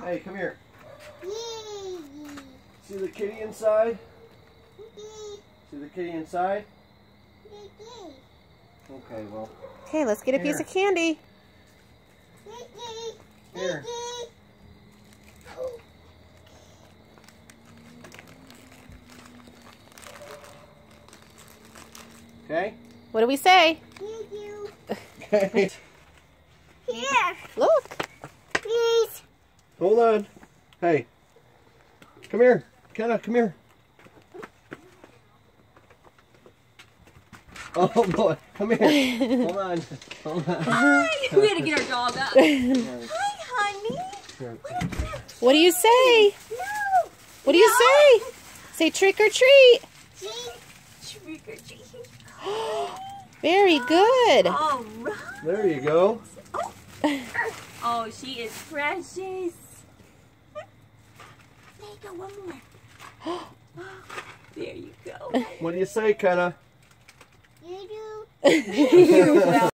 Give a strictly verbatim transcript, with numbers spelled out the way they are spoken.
Hey, come here. See the kitty inside? See the kitty inside? Okay, well. Okay, let's get a Here. piece of candy. Here. Okay? What do we say? Okay. Here. Look. Please. Hold on. Hey. Come here. Kenna, come here. Oh boy. Come here. Hold on. Hold on. Hi. We gotta get our dog up. Hi, honey. Here. What do you say? No. What do you say? Say trick or treat. Trick or treat. Very good. All right. There you go. Oh, she is precious. There you go, one more. There you go. What do you say, Kenna? You do. Well,